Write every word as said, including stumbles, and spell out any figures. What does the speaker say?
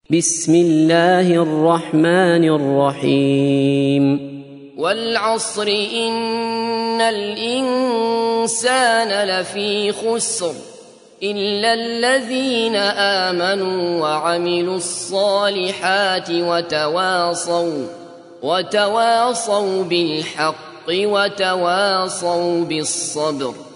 بسم الله الرحمن الرحيم والعصر إن الإنسان لفي خسر إلا الذين آمنوا وعملوا الصالحات وتواصوا وتواصوا بالحق وتواصوا بالصبر.